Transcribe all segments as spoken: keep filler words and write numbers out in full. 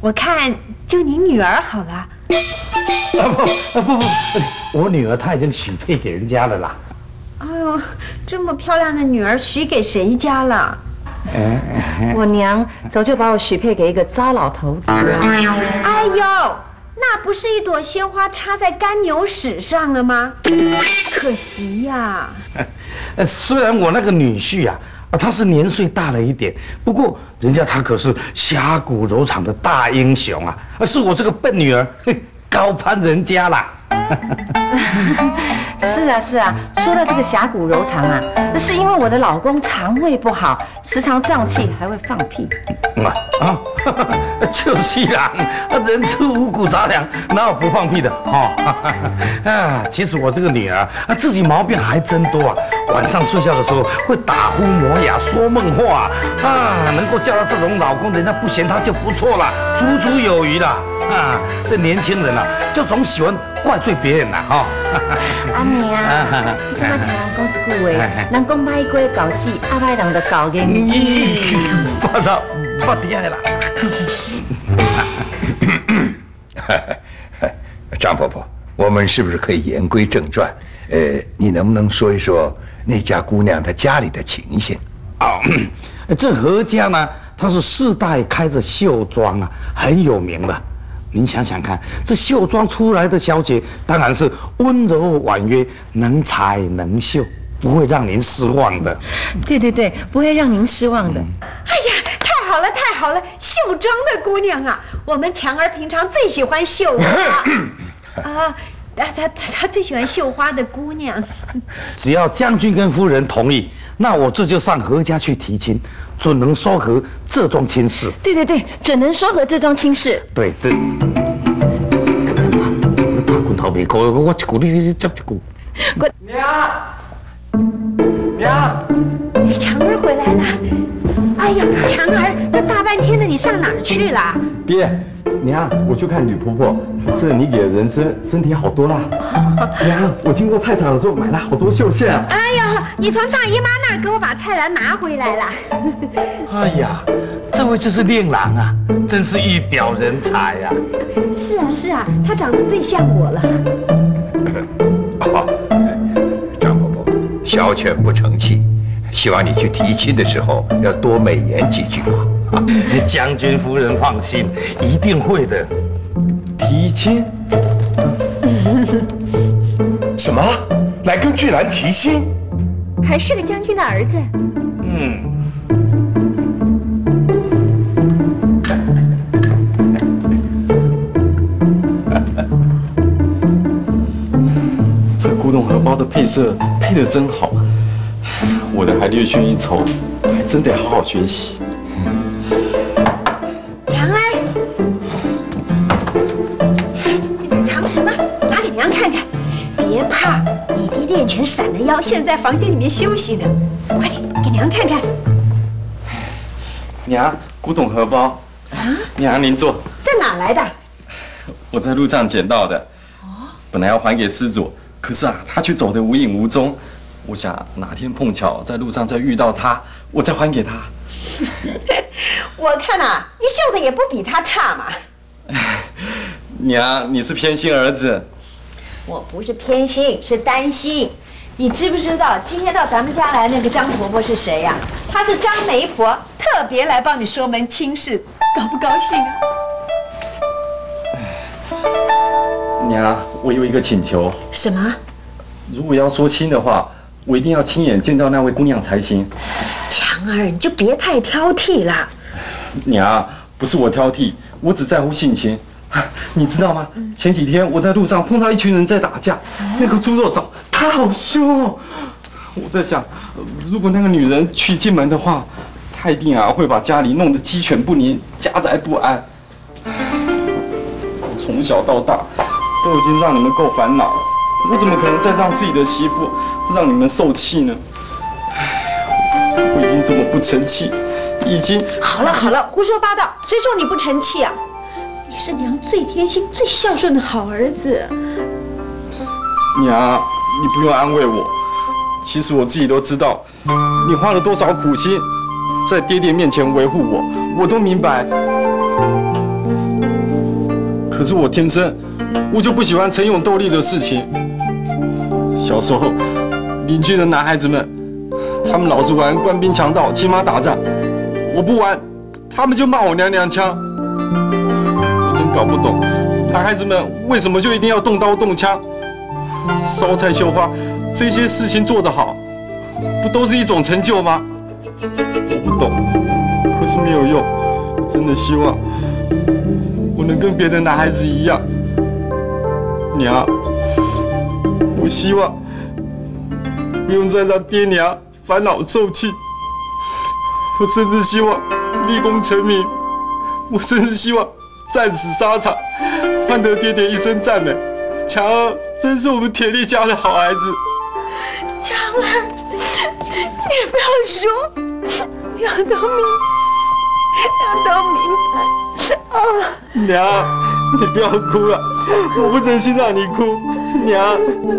我看就你女儿好了。 啊不啊不不，我女儿她已经许配给人家了啦。 哎呦，这么漂亮的女儿许给谁家了？ 哎， 我娘早就把我许配给一个糟老头子了。 哎呦，那不是一朵鲜花插在干牛屎上了吗？可惜呀。 呃，虽然我那个女婿啊，啊他是年岁大了一点，不过人家他可是侠骨柔肠的大英雄啊，是我这个笨女儿高攀人家啦。 是啊是啊，说到这个侠骨柔肠啊，那是因为我的老公肠胃不好，时常胀气，还会放屁。 啊啊，就是啦，人吃五谷杂粮，哪有不放屁的哦？啊，其实我这个女儿啊，自己毛病还真多啊。晚上睡觉的时候会打呼磨牙、说梦话啊，能够叫到这种老公，人家不嫌她就不错了，足足有余了。啊，这年轻人啊，就总喜欢怪罪别人啦，哈。 阿娘，你干嘛听人讲一句话？人讲歹过搞事，阿歹人就搞言语。 不啦，不厉害啦。 张婆婆，我们是不是可以言归正传？呃，你能不能说一说那家姑娘她家里的情形？ 哦，这何家呢，她是世代开着绣庄啊，很有名的。您想想看，这绣庄出来的小姐，当然是温柔婉约、能裁能绣，不会让您失望的。 对对对，不会让您失望的。 哎呀，太好了太好了，绣庄的姑娘啊，我们强儿平常最喜欢绣花啊。他他他最喜欢绣花的姑娘。 只要将军跟夫人同意，那我这就上何家去提亲，准能说和这桩亲事。 对对对，准能说和这桩亲事。 对，这。怕滚头没够，我一句你你接一句。 滚！ 娘，娘， 哎，强儿回来了。哎呀，强儿，这大半天的你上哪儿去了？ 爹，娘，我去看女婆婆，她吃了你给的人参，身体好多啦。娘，我经过菜场的时候买了好多绣线啊。 哎呀，你从大姨妈那儿给我把菜篮拿回来了。 哎呀，这位就是令郎啊，真是一表人才呀、啊！ 是啊是啊，他长得最像我了。 好，张婆婆，小犬不成器，希望你去提亲的时候要多美言几句啊。 将军夫人放心，一定会的。 提亲？ 什么？来跟巨兰提亲？ 还是个将军的儿子？ 嗯。 这古董荷包的配色配得真好，我的还略逊一筹，还真得好好学习。 强儿，你在藏什么？拿给娘看看。别怕，你爹练拳闪了腰，现在房间里面休息呢。快点给娘看看。 娘，古董荷包。啊？娘，您坐。 这哪来的？ 我在路上捡到的。哦。本来要还给施主，可是啊，他却走得无影无踪。我想哪天碰巧在路上再遇到他，我再还给他。 我看啊，你绣的也不比他差嘛。 娘，你是偏心儿子。 我不是偏心，是担心。你知不知道今天到咱们家来那个张婆婆是谁呀、啊？她是张媒婆，特别来帮你说门亲事，高不高兴啊？ 娘，我有一个请求。 什么？ 如果要说亲的话，我一定要亲眼见到那位姑娘才行。 强儿，你就别太挑剔了。 娘，不是我挑剔，我只在乎性情。你知道吗？前几天我在路上碰到一群人在打架，那个猪肉嫂她好凶哦。我在想，如果那个女人娶进门的话，她一定啊会把家里弄得鸡犬不宁，家宅不安。我从小到大都已经让你们够烦恼了，我怎么可能再让自己的媳妇让你们受气呢？我已经这么不成器，已经好了好了，胡说八道，谁说你不成器啊？你是娘最贴心、最孝顺的好儿子。 娘，你不用安慰我，其实我自己都知道，你花了多少苦心，在爹爹面前维护我，我都明白。 可是我天生我就不喜欢逞勇斗力的事情。小时候，邻居的男孩子们，他们老是玩官兵强盗、骑马打仗，我不玩，他们就骂我娘娘腔。我真搞不懂，男孩子们为什么就一定要动刀动枪？烧菜绣花这些事情做得好，不都是一种成就吗？我不懂，可是没有用，真的希望我能跟别的男孩子一样。娘，我希望不用再让爹娘烦恼受气，我甚至希望立功成名，我甚至希望战死沙场，换得爹爹一声赞美。强儿真是我们铁力家的好孩子。 强儿，你不要说，娘都明，娘都明白。啊， 娘，你不要哭了，我不忍心让你哭，娘。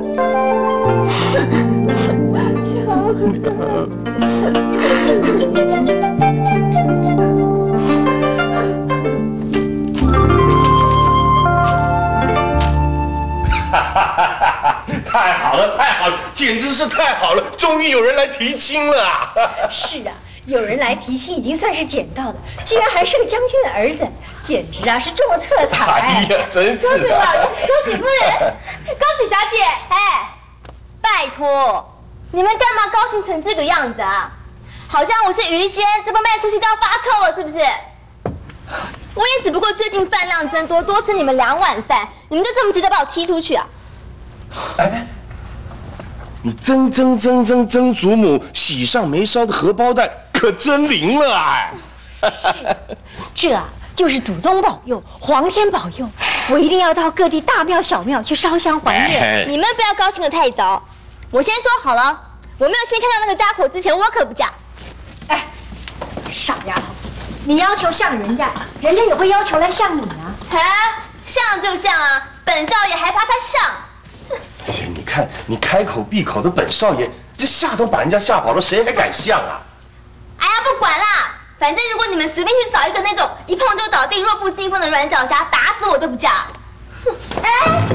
太好了，太好了，简直是太好了！终于有人来提亲了啊！ 是啊，有人来提亲已经算是捡到的，居然还是个将军的儿子，简直啊是中了特彩！ 哎呀，真是！ 恭喜老爷，恭喜夫人，恭喜小姐！哎，拜托，你们干嘛高兴成这个样子啊？好像我是鱼仙，这不卖出去就要发臭了，是不是？我也只不过最近饭量增多，多吃你们两碗饭，你们就这么急着把我踢出去啊？ 哎，你曾曾曾曾曾祖母喜上眉梢的荷包蛋可真灵了哎！ 这啊就是祖宗保佑，皇天保佑，我一定要到各地大庙小庙去烧香还愿。 哎你们不要高兴得太早，我先说好了，我没有先看到那个家伙之前，我可不嫁。 哎，傻丫头，你要求像人家，人家也会要求来像你啊。 啊，像就像啊，本少爷还怕他像？ 哎呀，你看你开口闭口的本少爷，这吓都把人家吓跑了，谁还敢像啊？ 哎呀，不管啦，反正如果你们随便去找一个那种一碰就倒地、弱不禁风的软脚虾，打死我都不嫁。哼，哎。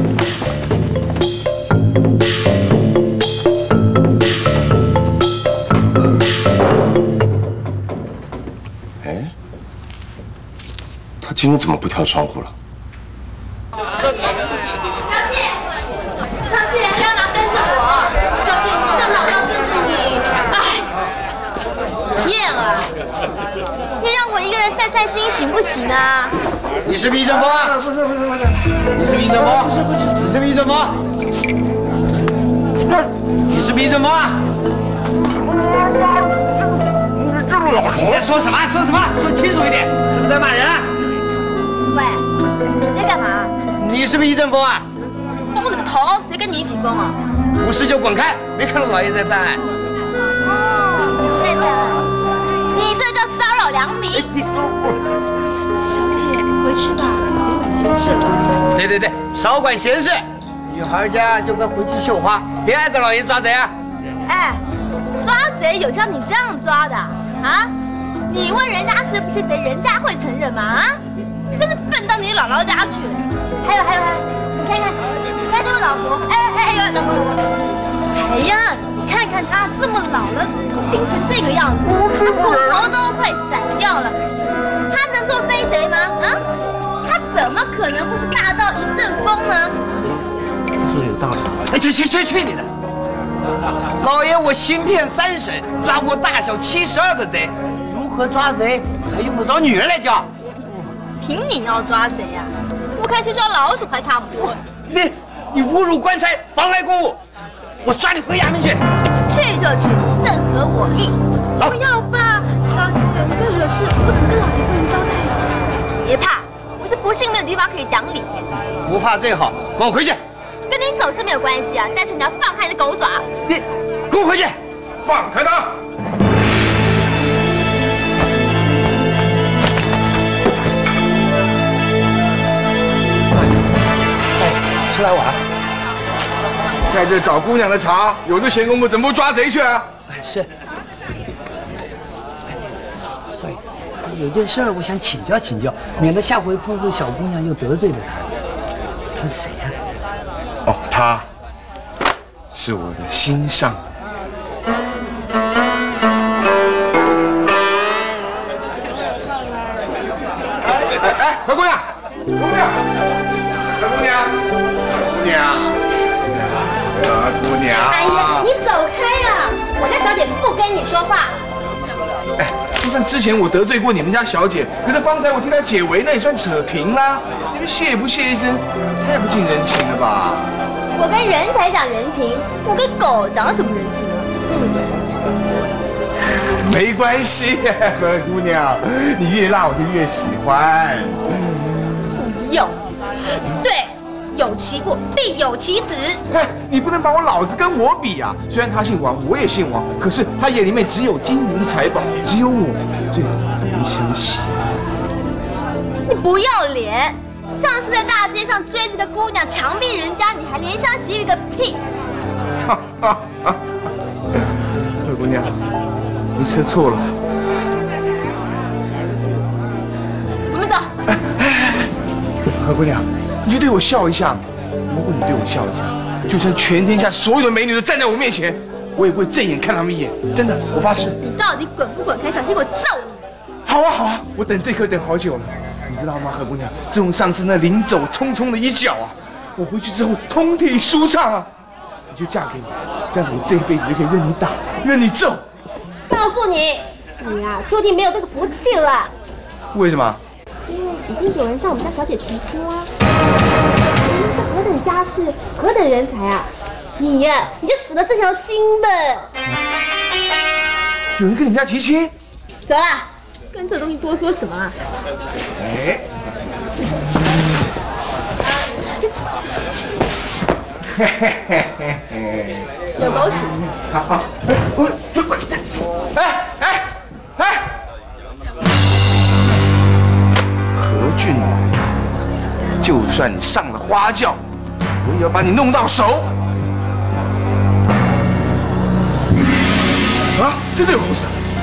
哎，他今天怎么不跳窗户了？ 小姐，小姐，干嘛跟着我？小姐，你知道哪我要跟着你？哎，燕儿，你让我一个人散散心行不行啊？ 你是不是医生风啊？不是不是不是，你是不是医生风？不是不是，你是不是医生风？你是不是医生风啊？你在说什么？说什么？说清楚一点，是不是在骂人啊？ 喂，你在干嘛？ 你是不是一阵风啊？ 疯了个头！谁跟你一起疯啊？ 无事就滚开！没看到老爷在办案。 哦，在办案。你这叫骚扰良民。 小姐，回去吧，别管闲事了。 对对对，少管闲事。女孩家就该回去绣花，别碍着老爷抓贼啊！ 哎，抓贼有像你这样抓的啊？你问人家是不是贼，人家会承认吗？啊？真是笨到你姥姥家去了。还有还有还有，你看看，你看这个老婆，哎哎哎，有老婆老婆。哎呀，你看看她这么老了，病成这个样子，她骨头都快散掉了，她能做飞贼吗？啊？她怎么可能不是大到一阵风呢？ 说有道理。哎，去去去去你的！老爷，我行遍三省，抓过大小七十二个贼，如何抓贼还用得着女人来教？ 凭你要抓贼呀、啊？我看去抓老鼠还差不多。 你你侮辱官差，妨碍公务，我抓你回衙门去。 去就去，正合我意。 走。 不要吧，小姐，你在惹事，我怎么跟老爷夫人交代呀？ 别怕，我是不幸没有地方可以讲理。 不怕最好，跟我回去。 跟你走是没有关系啊，但是你要放开你的狗爪。 你跟我回去， 放开他！ 出来玩。 在这找姑娘的茬，有这闲工夫怎么不抓贼去啊？ 是。少爷， 有件事儿，我想请教请教，免得下回碰上小姑娘又得罪了她。她是谁呀？ 哦，她是我的心上人。哎哎，何姑娘，何姑娘，何姑娘，何姑娘，何姑娘。 哎呀，你走开呀！我家小姐不跟你说话。 哎，就算之前我得罪过你们家小姐，可是方才我替她解围，那也算扯平啦。你们谢也不谢一声，太不近人情了吧？ 我跟人才讲人情，我跟狗讲什么人情啊？ 没关系，何姑娘，你越辣我就越喜欢。 不用，对，有其父必有其子。 哎，你不能把我老子跟我比啊！虽然他姓王，我也姓王，可是他眼里面只有金银财宝，只有我最懂得维修洗。 你不要脸！上次在大街上追这个姑娘，强逼人家，你还怜香惜玉个屁！ 哈哈哈！何姑娘，你吃错了。 我们走。 何姑娘，你就对我笑一下。如果你对我笑一下，就算全天下所有的美女都站在我面前，我也不会正眼看她们一眼。真的，我发誓。 你到底滚不滚开？小心我揍你！ 好啊好啊，我等这刻等好久了。你知道吗，何姑娘？自从上次那临走匆匆的一脚啊，我回去之后通体舒畅啊。你就嫁给我，这样子我这一辈子就可以任你打，任你揍。 告诉你，你呀、啊，注定没有这个福气了。 为什么？ 因为已经有人向我们家小姐提亲啦。人家是何等家世，何等人才啊！你呀，你就死了这条心吧。 有人跟你们家提亲？ 走啦，跟这东西多说什么啊？ 哎。 有狗屎！ 好好，哎哎哎！何俊来，就算你上了花轿，我也要把你弄到手。啊，真的有狗屎！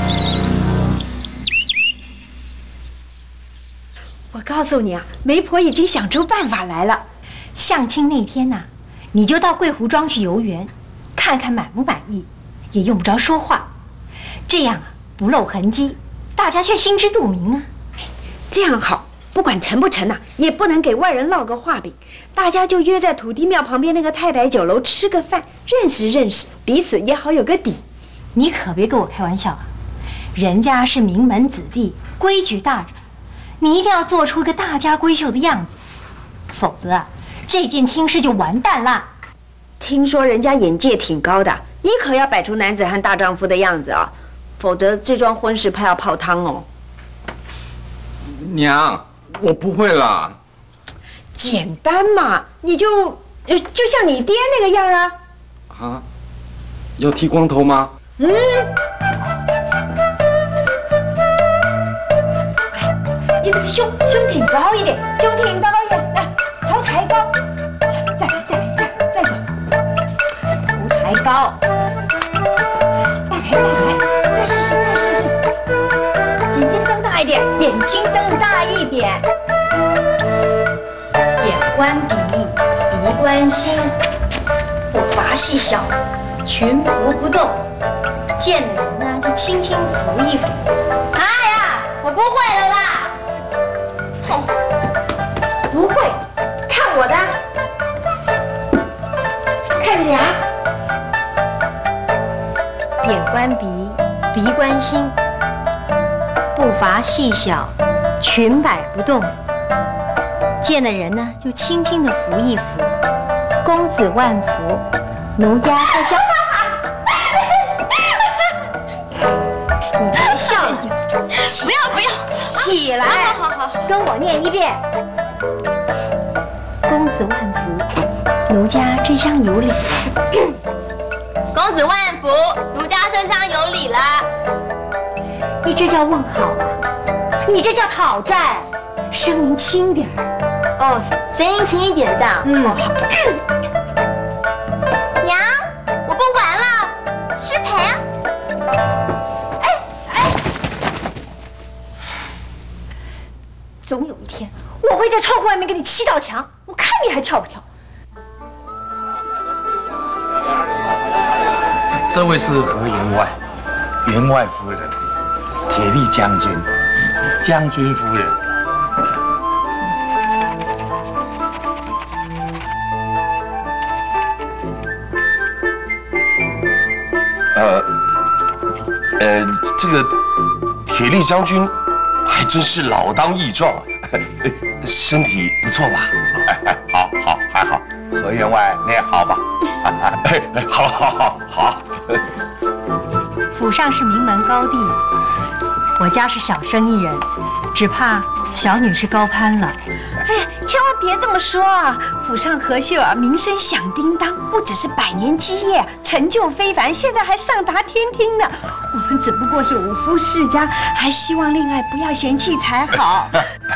我告诉你啊，媒婆已经想出办法来了。相亲那天呐、啊，你就到桂湖庄去游园，看看满不满意，也用不着说话，这样啊不露痕迹，大家却心知肚明啊。这样好，不管成不成呐、啊，也不能给外人烙个画饼。大家就约在土地庙旁边那个太白酒楼吃个饭，认识认识，彼此也好有个底。你可别跟我开玩笑啊，人家是名门子弟，规矩大着。你一定要做出一个大家闺秀的样子，否则啊，这件亲事就完蛋啦。听说人家眼界挺高的，你可要摆出男子汉大丈夫的样子啊，否则这桩婚事怕要泡汤哦。 娘，我不会啦。 简单嘛，你就呃，就像你爹那个样啊。 啊？要剃光头吗？ 嗯。你这个胸胸挺高一点，胸挺高一点，来，头抬高，再来再来再再走，头抬高，再来再来，再试试再试试，眼睛瞪大一点，眼睛瞪大一点，眼观鼻，鼻观心，步伐细小，裙服不动，见的人呢就轻轻扶一扶。哎呀，我不会了啦。不会，看我的，看着呀，眼观鼻，鼻观心，步伐细小，裙摆不动，见的人呢就轻轻的扶一扶。公子万福，奴家在笑。你别笑了， 不要不要， 起来，好好好，跟我念一遍。公子万福，奴家这厢有礼。 公子万福，奴家这厢有礼啦。 你这叫问好啊，你这叫讨债，声音轻点儿。 哦，声音轻一点上。 嗯，好。 娘，我不玩了，失陪啊。哎哎， 总有一天，我会在窗户外面给你砌道墙，我看你还跳不跳。 这位是何员外，员外夫人，铁力将军，将军夫人。 呃，呃，这个铁力将军还真是老当益壮，身体不错吧？ 哎，好，好，还好。何员外，你也好吧？ 哎，好，好，好，好。 府上是名门高第，我家是小生意人，只怕小女是高攀了。 哎呀，千万别这么说啊！府上何秀啊，名声响叮当，不只是百年基业，成就非凡，现在还上达天听呢。我们只不过是五夫世家，还希望恋爱不要嫌弃才好。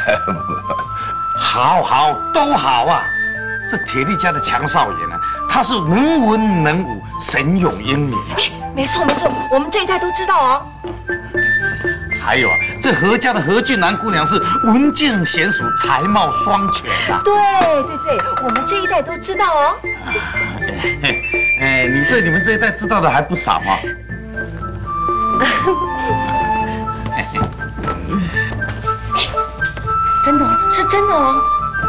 好好都好啊！这铁力家的强少爷呢，他是能文能武，神勇英明啊。 没错没错，我们这一代都知道哦。 还有啊，这何家的何俊兰姑娘是文静娴熟，才貌双全啊。 对对对，我们这一代都知道哦。 哎，你对你们这一代知道的还不少啊。 真的哦，是真的哦。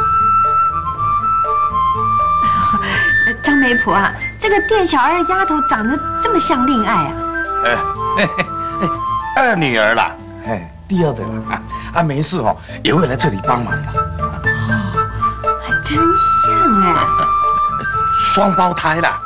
张媒婆啊，这个店小二丫头长得这么像恋爱啊？ 哎哎哎，二女儿啦，哎，第二的啦啊啊，没事哦，也会来这里帮忙的。 哦，还真像哎。 双胞胎啦。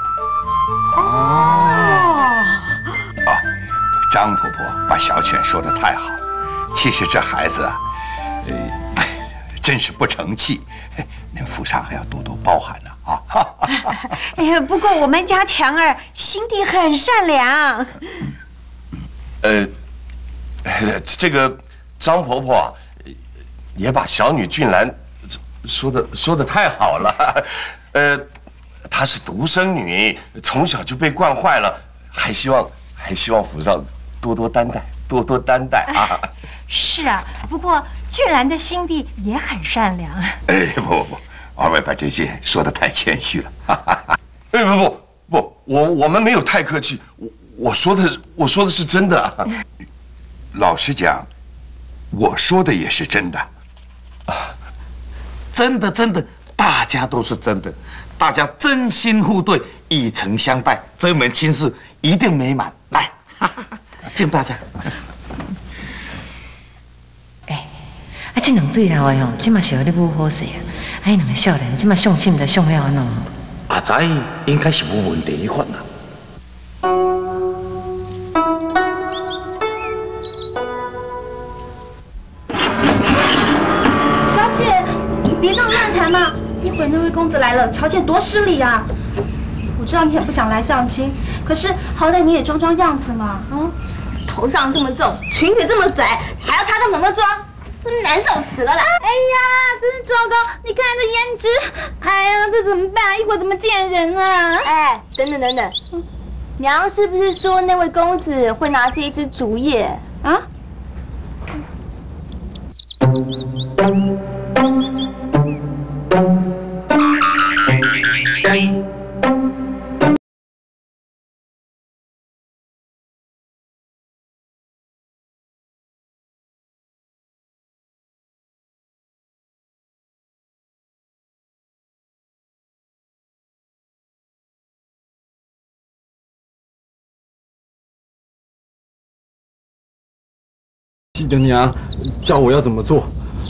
哦。 哦，张婆婆把小犬说得太好。其实这孩子啊，呃，真是不成器，您府上还要多多包涵呢啊！ 哎呀，不过我们家强儿心地很善良。 呃，这个张婆婆啊，也把小女俊兰说的说的太好了。呃，她是独生女，从小就被惯坏了，还希望还希望府上多多担待，多多担待啊。 是啊，不过俊兰的心地也很善良。 哎，不不不，二位把这些说得太谦虚了。 哎，不不不，我我们没有太客气，我我说的我说的是真的啊。 老实讲，我说的也是真的。 啊，真的真的，大家都是真的，大家真心互对，以诚相待，这门亲事一定美满。来，敬大家。 啊，这两对人话吼，即嘛是有咧舞好势啊！啊，伊两个少年，即嘛相亲的相了安怎？ 阿仔应该是无问题一款啦。 小姐，别这样乱谈嘛！一会儿那位公子来了，乔倩多失礼啊！我知道你很不想来相亲，可是好歹你也装装样子嘛！ 嗯，头上这么重，裙子这么窄，还要擦这么多妆。真难受死了啦！ 哎呀，真是糟糕！你看这胭脂，哎呀，这怎么办？一会儿怎么见人啊？ 哎，等等等等，娘是不是说那位公子会拿这一支竹叶啊？ 记得娘教我要怎么做。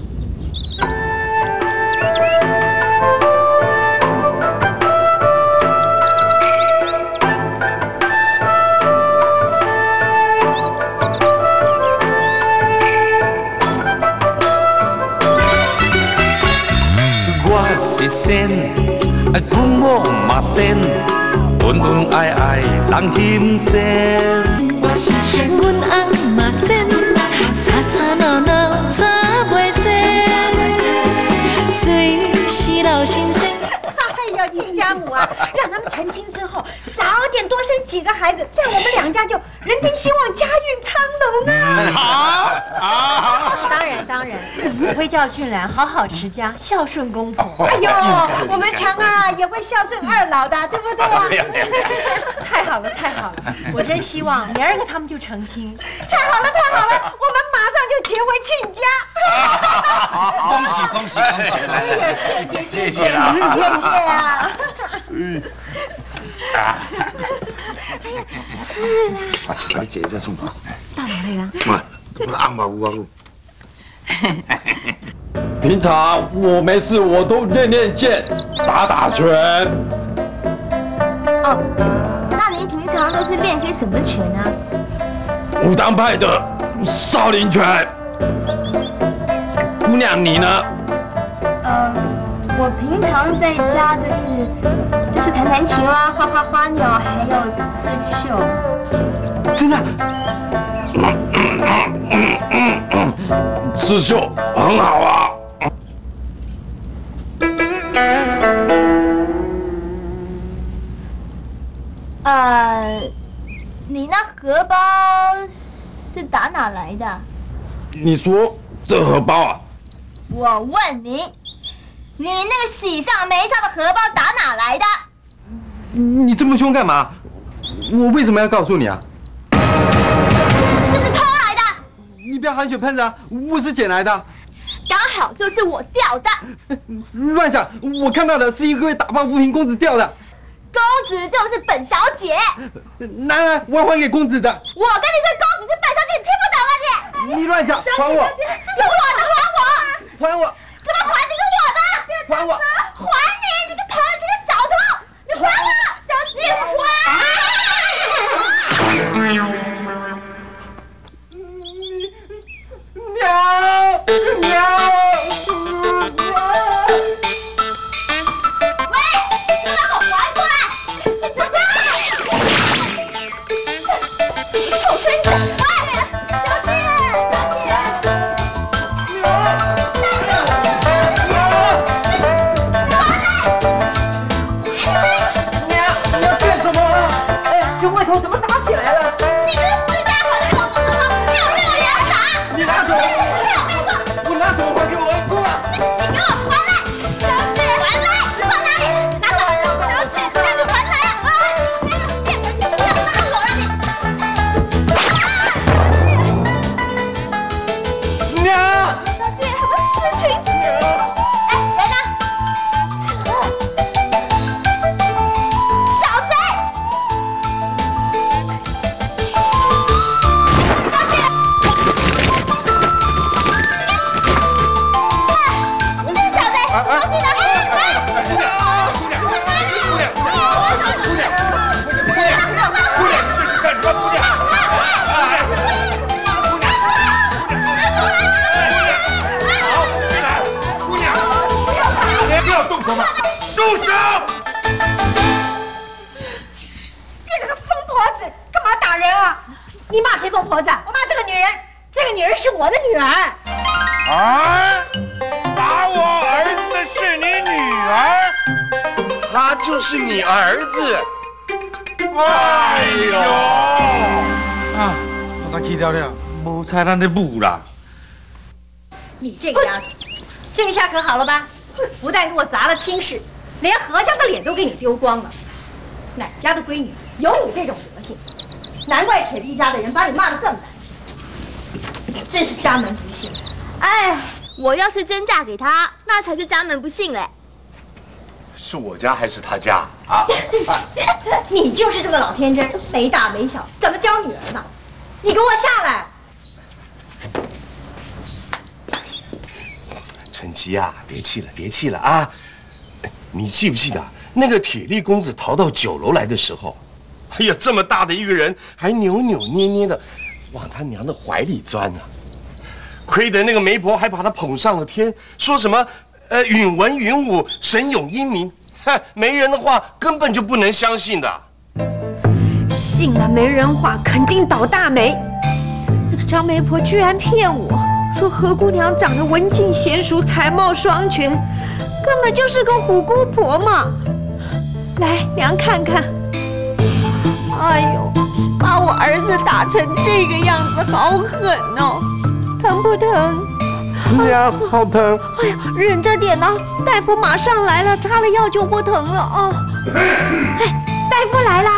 我是仙，阮某嘛仙，恩恩爱爱人心仙。我是仙，阮翁嘛仙。吵吵闹闹吵袂散，随时老先生。 哎呀，亲家母啊，让他们成亲之后早点便多生几个孩子，这样我们两家就人丁兴旺，家运昌隆啊！ 好，好， 当然当然，我会叫俊兰好好持家，孝顺公婆。 哎呦，我们强儿啊也会孝顺二老的，对不对啊？ 太好了太好了，我真希望明儿个他们就成亲。 太好了太好了，我们马上就结为亲家。 恭喜恭喜恭喜恭喜！ 谢谢谢谢谢谢啊！嗯。啊。是啦。 把你姐姐送跑。 到哪里了？ 我的昂巴乌啊路。 平常我没事我都练练剑，打打拳。 哦，那您平常都是练些什么拳啊？ 武当派的少林拳。姑娘你呢？ 呃，我平常在家就是就是弹弹琴啦，画画花鸟，还有刺绣。 真的？刺绣很好啊。 呃，你那荷包是打哪来的？ 你说这荷包啊？ 我问你，你那个喜上眉梢的荷包打哪来的？ 你这么凶干嘛？我为什么要告诉你啊？ 是不是偷来的？ 你不要含血喷人啊！我是捡来的。 刚好就是我掉的。 乱讲！我看到的是一位打抱不平公子掉的。 公子就是本小姐。 来来，我要还给公子的。 我跟你说，公子是本小姐，你听不懂吗你？ 你乱讲！还我！ 这是我的，还我！ 还我！ 什么还？这是我的！ 还我！ 还你！你个头，你个小偷！你还我！小姐，还！ 娘娘！ 喂，你把我还过来！你出去！臭孙子！喂，小姐，小姐！ 这外头怎么打起来了？ 你这个死家伙，拿我不是吗？没有没有人打！ 你拿走！我拿走，还给我过来！ 你给我还来！小姐，还来！你放哪里？拿走！小姐，那就还来啊！啊！贱人，你不要拉我了你！ 娘！ 小姐，还不撕裙子？哎，人呢？小贼！ 住手！ 你这个疯婆子，干嘛打人啊？你骂谁疯婆子？我骂这个女人，这个女人是我的女儿。 啊！打我儿子的是你女儿， 他就是你儿子。 哎呦！啊，我他去掉了，无菜咱的母啦。 你这个丫头，这下可好了吧？不但给我砸了亲事，连何家的脸都给你丢光了。哪家的闺女有你这种德行？难怪铁弟家的人把你骂得这么难听，真是家门不幸。 哎，我要是真嫁给他，那才是家门不幸嘞。 是我家还是他家啊？ 你就是这么老天真，没大没小，怎么教女儿呢？你给我下来！ 陈吉呀，别气了，别气了啊！你记不记得那个铁力公子逃到酒楼来的时候，哎呀，这么大的一个人，还扭扭捏捏的往他娘的怀里钻呢、啊。亏得那个媒婆还把他捧上了天，说什么呃允文允武，神勇英明，哼，媒人的话根本就不能相信的。 信了媒人话，肯定倒大霉。那个张媒婆居然骗我说何姑娘长得文静娴熟，才貌双全，根本就是个虎姑婆嘛！来，娘看看。 哎呦，把我儿子打成这个样子，好狠哦！疼不疼？ 呀，好疼！ 哎呀，忍着点呢，大夫马上来了，插了药就不疼了哦。哎，大夫来啦！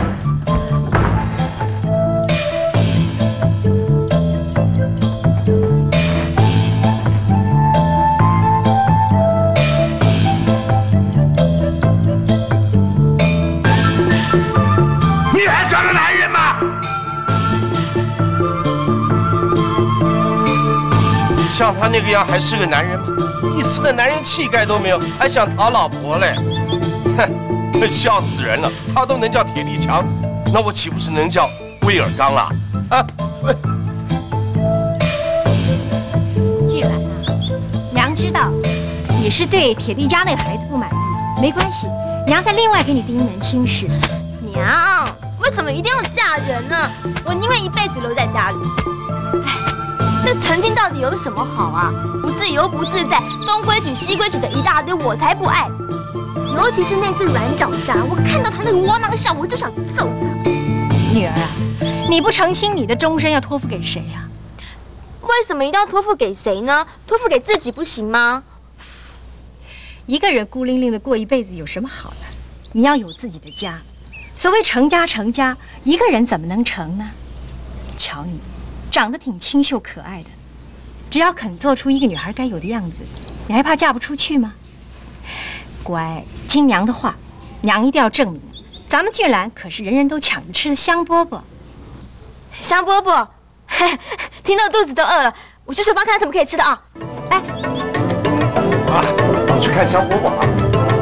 你还装个男人吗？ 像他那个样还是个男人吗？一丝的男人气概都没有，还想讨老婆嘞？哼，笑死人了！他都能叫铁力强，那我岂不是能叫威尔刚了？啊！ 巨兰啊，娘知道你是对铁力家那个孩子不满意，没关系，娘再另外给你定一门亲事。 娘，为什么一定要嫁人呢？我宁愿一辈子留在家里。哎，这成亲到底有什么好啊？不自由不自在，东规矩西规矩的一大堆，我才不爱。尤其是那次软脚虾，我看到他那个窝囊相，我就想揍他。 女儿啊，你不成亲，你的终身要托付给谁呀？ 为什么一定要托付给谁呢？托付给自己不行吗？ 一个人孤零零的过一辈子有什么好的？你要有自己的家。所谓成家成家，一个人怎么能成呢？瞧你，长得挺清秀可爱的，只要肯做出一个女孩该有的样子，你还怕嫁不出去吗？乖，听娘的话，娘一定要证明，咱们俊兰可是人人都抢着吃的香饽饽。 香饽饽，嘿，听到肚子都饿了，我去厨房看什么可以吃的啊！来， 啊，我去看香饽饽啊。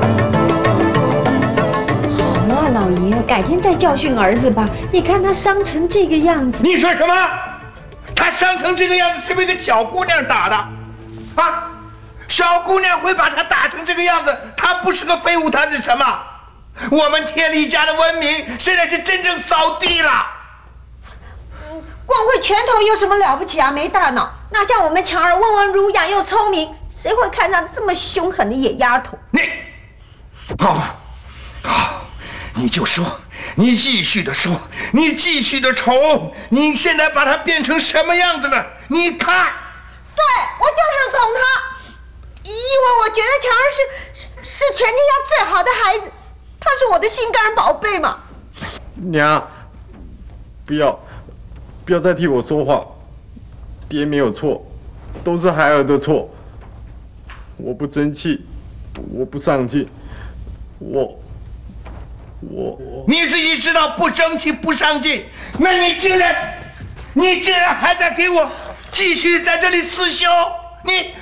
好了，老爷，改天再教训儿子吧。你看他伤成这个样子。 你说什么？他伤成这个样子是被个小姑娘打的，啊？小姑娘会把他打成这个样子，他不是个废物，他是什么？我们天力家的文明现在是真正扫地了。 光会拳头有什么了不起啊？没大脑，哪像我们强儿温文儒雅又聪明，谁会看上这么凶狠的野丫头？ 你，好吧，好，你就说，你继续的说，你继续的瞅，你现在把她变成什么样子了？你看， 对我就是宠她，因为我觉得强儿是是是全天下最好的孩子，她是我的心肝宝贝嘛。 娘，不要。不要再替我说话，爹没有错，都是孩儿的错。我不争气，我不上进，我我你自己知道不争气不上进，那你竟然你竟然还在给我继续在这里刺绣，你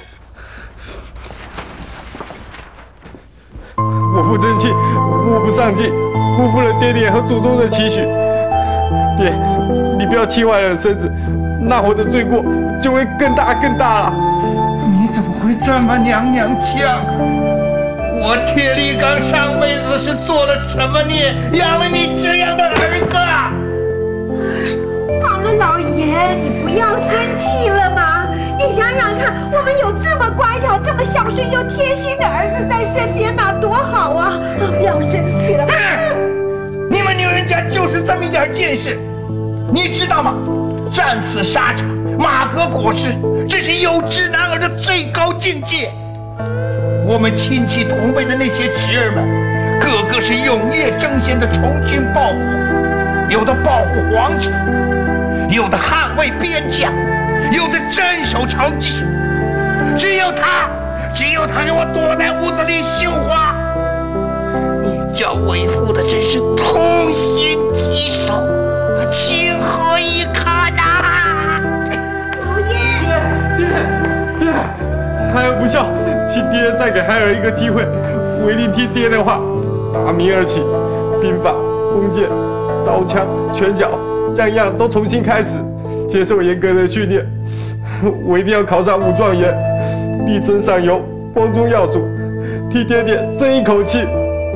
我不争气，我不上进，辜负了爹爹和祖宗的期许。爹，你不要气坏了身子，那我的罪过就会更大更大了。 你怎么会这么娘娘腔？我铁力刚上辈子是做了什么孽，养了你这样的儿子啊？ 好了，老爷，你不要生气了嘛。你想想看，我们有这么乖巧、这么孝顺又贴心的儿子在身边，那多好啊！不要生气了。 你们女人家就是这么一点见识，你知道吗？战死沙场，马革裹尸，这是有志男儿的最高境界。我们亲戚同辈的那些侄儿们，个个是永夜争先的从军报国，有的保护皇城，有的捍卫边疆，有的镇守城畿。只有他，只有他给我躲在屋子里绣花。叫为父的真是痛心疾首，情何以堪呐！ 老爷， 爹爹，孩儿不孝，请爹再给孩儿一个机会，我一定听爹的话，大明而起，兵法、弓箭、刀枪、拳脚，样样都重新开始，接受严格的训练。我一定要考上武状元，力争上游，光宗耀祖，替爹爹争一口气。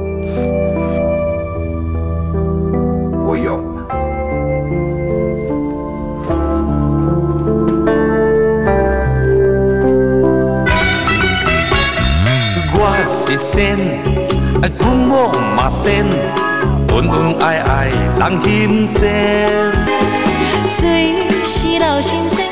不用。 我是仙，古木嘛仙， 恩恩爱爱人心善， 随时老新鲜。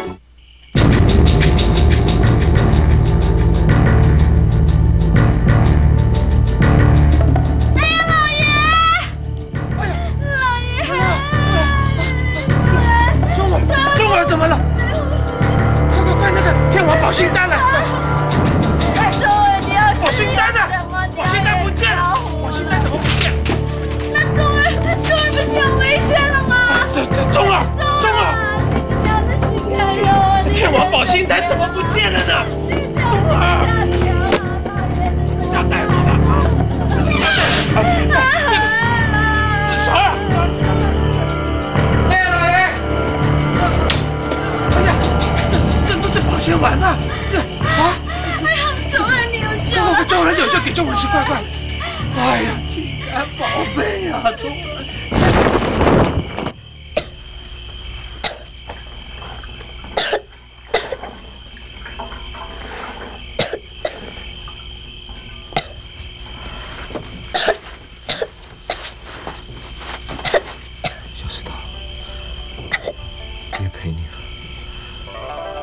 哎呀，老爷！哎呀，老爷！ 中儿，中儿怎么了？快快快，那个天王保信单来！ 周儿，你要保信单呢？保信单不见了！保信单怎么不见？ 那周儿，周儿不是有危险了吗？ 这这中儿，中儿，这天王保信单怎么不见了呢？中儿，叫大夫吧啊！叫大夫。少儿，哎，老爷，哎呀，这这不是保鲜丸呐！这啊！ 哎呀，周儿，你有救了！ 周儿有救，给周儿吃，快快！哎呀，金安宝贝呀，周儿。 小石头，爹陪你了。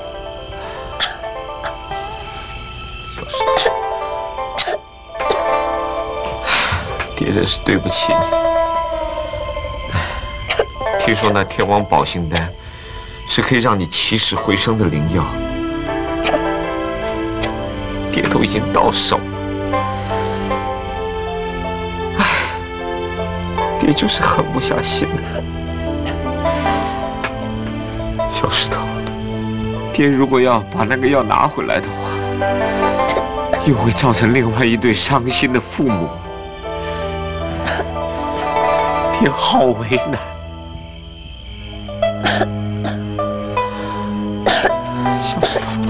小石头，爹真是对不起你。听说那天王保信丹是可以让你起死回生的灵药，爹都已经到手了。唉，爹就是狠不下心来。小石头，爹如果要把那个药拿回来的话，又会造成另外一对伤心的父母，爹好为难。小石头，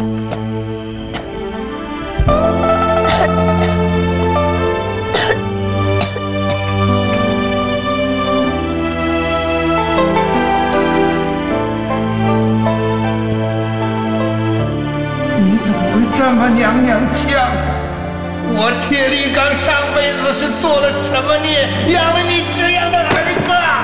你怎么会这么娘娘腔？我铁力刚上辈子是做了什么孽，养了你这样的儿子啊？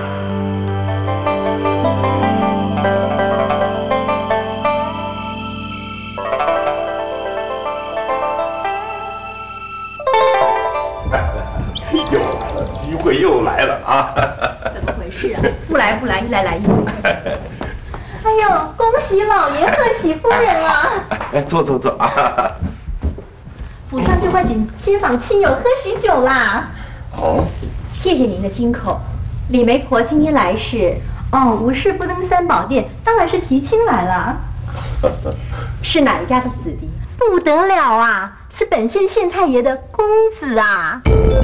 又来了，机会又来了啊！ 怎么回事啊？不来不来，一来来一回。哎呦，恭喜老爷，贺喜夫人啊！ 哎，坐坐坐啊！ 府上就快请街坊亲友喝喜酒啦。 哦， 谢谢您的金口。李媒婆今天来是？哦，无事不登三宝殿，当然是提亲来了。是哪一家的子弟？不得了啊！是本县县太爷的公子啊！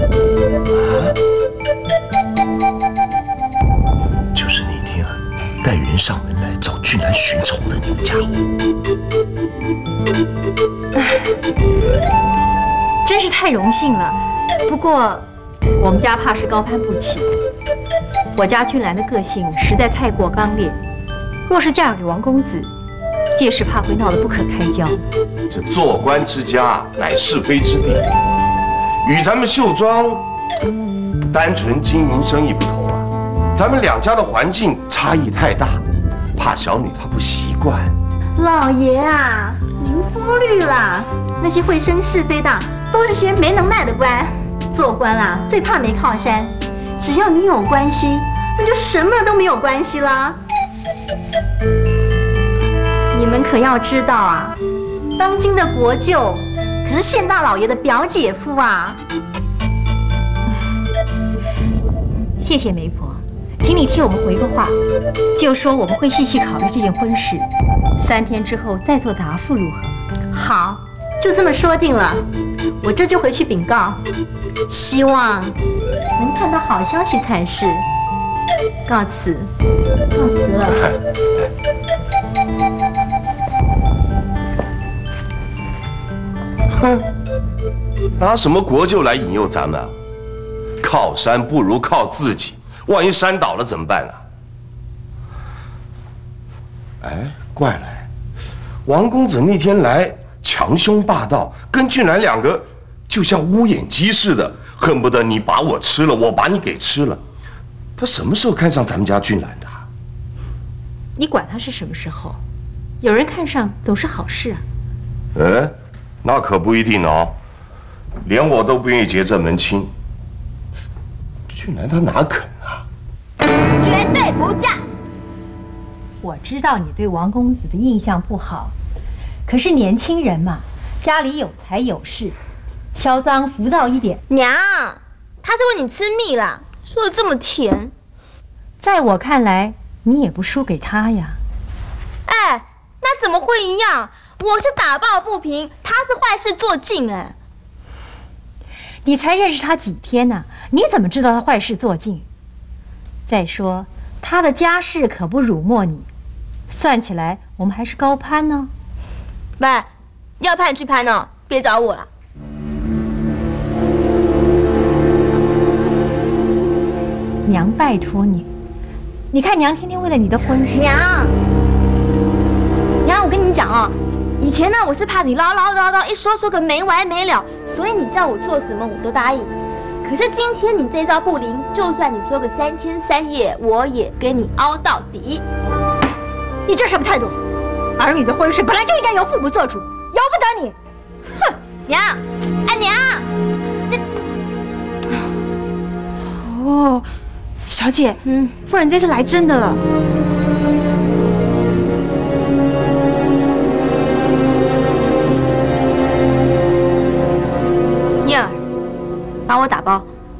就是那天啊，带人上门来找俊兰寻仇的那个家伙。 真是太荣幸了。不过，我们家怕是高攀不起。我家俊兰的个性实在太过刚烈，若是嫁给王公子，届时怕会闹得不可开交。 这做官之家乃是非之地，与咱们秀庄单纯经营生意不同啊，咱们两家的环境差异太大，怕小女她不习惯。 老爷啊，您忽略了，那些会生是非的都是些没能耐的官。做官啊，最怕没靠山，只要你有关系，那就什么都没有关系啦。你们可要知道啊，当今的国舅可是县大老爷的表姐夫啊。谢谢媒婆，请你替我们回个话，就说我们会细细考虑这件婚事，三天之后再做答复，如何？好，就这么说定了。我这就回去禀告，希望能看到好消息才是。告辞，告辞了。 哼，拿什么国舅来引诱咱们啊？靠山不如靠自己，万一山倒了怎么办啊？哎，怪了，王公子那天来强凶霸道，跟俊兰两个就像乌眼鸡似的，恨不得你把我吃了，我把你给吃了。他什么时候看上咱们家俊兰的？ 你管他是什么时候，有人看上总是好事啊。 嗯，那可不一定哦，连我都不愿意结这门亲。俊兰他哪肯啊？ 绝对不嫁。 我知道你对王公子的印象不好，可是年轻人嘛，家里有财有势，嚣张浮躁一点。 娘，他是为你吃蜜啦，说的这么甜。 在我看来，你也不输给他呀。 哎，那怎么会一样？我是打抱不平，他是坏事做尽。哎， 你才认识他几天呢、啊？你怎么知道他坏事做尽？再说他的家世可不辱没你，算起来我们还是高攀呢。 喂，要攀去攀哦，别找我了。 娘拜托你，你看娘天天为了你的婚事。 娘，娘，我跟你讲哦，以前呢我是怕你唠唠叨叨，一说说个没完没了，所以你叫我做什么我都答应。可是今天你这招不灵，就算你说个三天三夜，我也跟你凹到底。 你这什么态度？儿女的婚事本来就应该由父母做主，由不得你。哼， 娘，哎娘，你哦，小姐，嗯，夫人这次来真的了。 燕儿，帮我打包。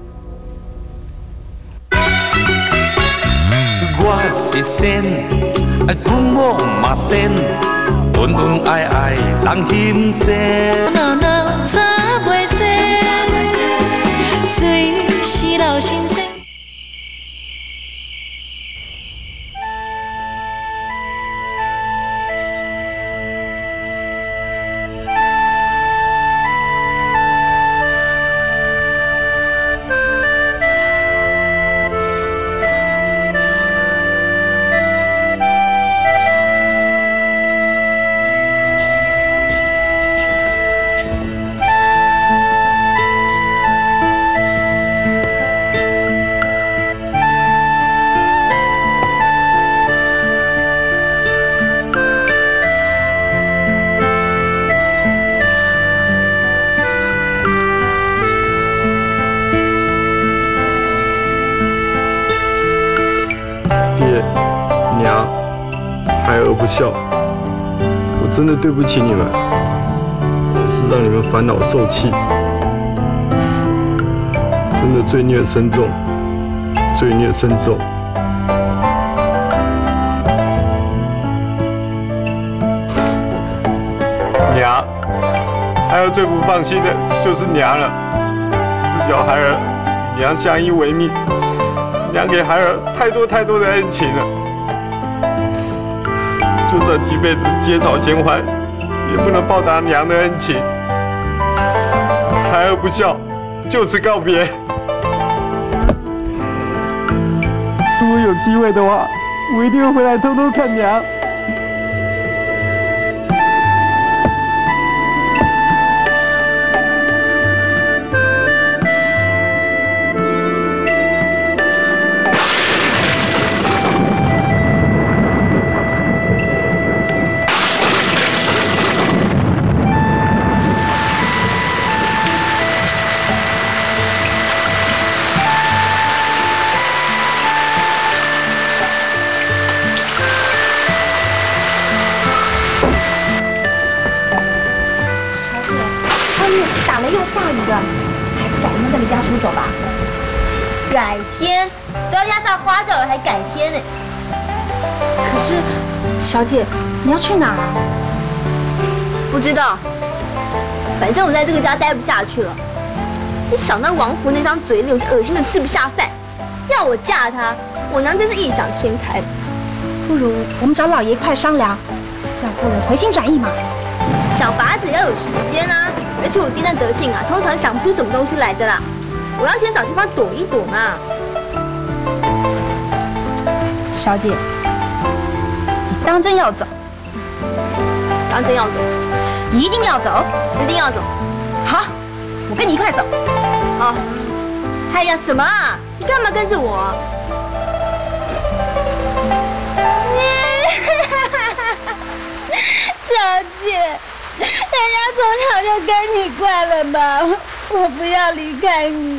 我是仙，阮某嘛仙，恩恩爱爱人心仙。 闹闹早袂仙，随时老先生。 不孝，我真的对不起你们，是让你们烦恼受气，真的罪孽深重，罪孽深重。娘，孩儿最不放心的就是娘了，自小孩儿与娘相依为命，娘给孩儿太多太多的恩情了。就算几辈子结草衔环，也不能报答娘的恩情。孩儿不孝，就此告别。如果有机会的话，我一定会回来偷偷看娘。 还是改天再离家出走吧。 改天都要压上花轿了，还改天呢？ 可是，小姐，你要去哪儿啊？ 不知道，反正我在这个家待不下去了。一想到王福那张嘴脸，我就恶心的吃不下饭。要我嫁他，我娘真是异想天开。 不如我们找老爷一块商量，让夫人回心转意嘛。 想法子也要有时间啊，而且我爹那德性啊，通常想不出什么东西来的啦。我要先找地方躲一躲嘛。 小姐，你当真要走？ 当真要走， 一定要走， 一定要走。 好， 我跟你一块走。 哦，哎呀，什么啊？你干嘛跟着我？小姐，人家从小就跟你惯了吧？我不要离开你。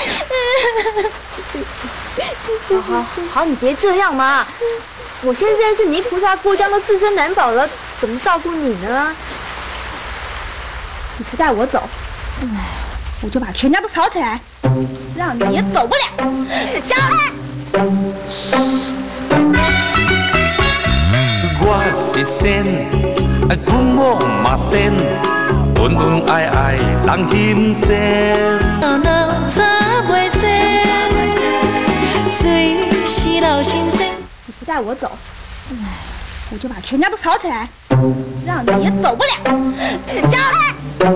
好好好，你别这样嘛！我现在是泥菩萨过江，都自身难保了，怎么照顾你呢？ 你不带我走，哎，我就把全家都吵起来，让你也走不了。小开！ 我是仙，阮某嘛仙，恩恩爱爱人心仙。 闹闹擦袂仙，随时老新鲜。 你不带我走，哎，我就把全家都吵起来，让你也走不了。小开！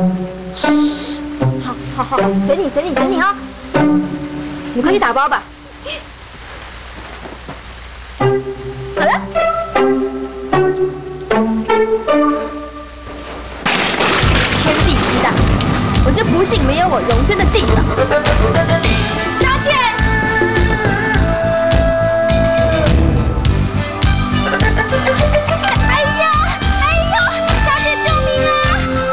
好，好，好，随你，随你，随你啊！你快去打包吧。好了。天地之大，我就不信没有我容身的地方。小姐，哎呀，哎呦，小姐救命啊！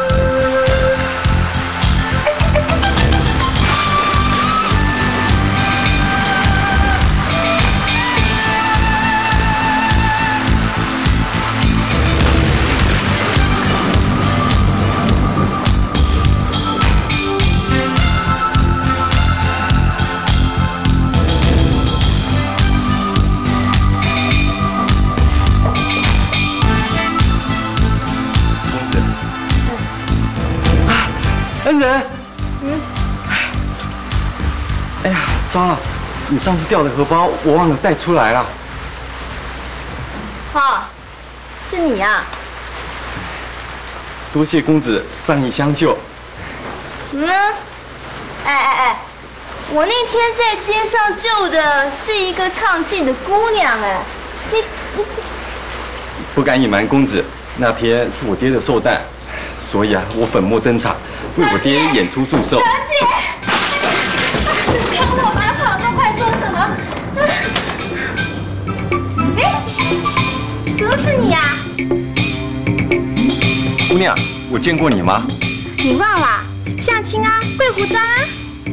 恩人，嗯，哎呀，糟了，你上次掉的荷包我忘了带出来了。 哦，是你啊！ 多谢公子仗义相救。 嗯，哎哎哎，我那天在街上救的是一个唱戏的姑娘，哎，你你不敢隐瞒公子，那天是我爹的寿诞，所以啊，我粉墨登场，为我爹演出祝寿。 小姐，看我把跑那么快做什么？哎，怎么是你呀？ 姑娘，我见过你吗？ 你忘了？夏青啊，桂湖庄啊。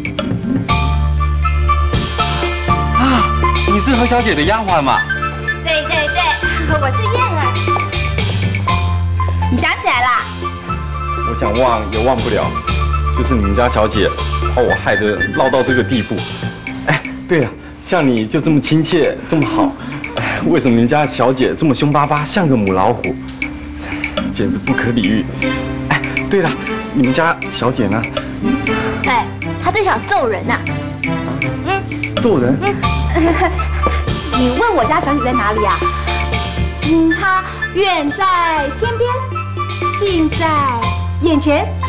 啊，你是何小姐的丫鬟吗？ 对对对，我是燕儿。 你想起来啦？ 我想忘也忘不了，就是你们家小姐把我害得落到这个地步。哎，对了，像你就这么亲切，这么好，哎，为什么你们家小姐这么凶巴巴，像个母老虎，简直不可理喻。哎，对了，你们家小姐呢？ 哎，她正想揍人呢、啊。 嗯， 揍人？ 嗯，你问我家小姐在哪里啊？嗯，她远在天边，近在眼前。